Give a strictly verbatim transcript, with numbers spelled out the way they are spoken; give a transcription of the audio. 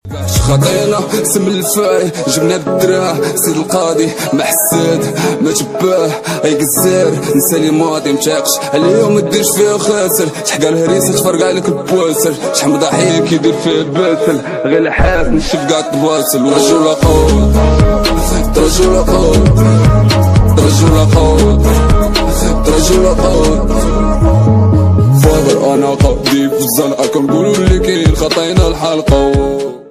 خطينا سم الفاعل جبنا بالدراع سيد القاضي ما حساد ما تباه هيك الزير نسى لي ماضي متاقش اليوم ما ديرش فيها خاسر شحال الهريسه تفرقع لك البواسل شحال ضحيه كيدير فيها باسل غير الحاس نشوف كاع التواصل رجل قوت رجل قوت رجل قوت رجل قوت فاضر انا قاضي في الزنقه كنقولوا اللي كاين خطينا الحلقه.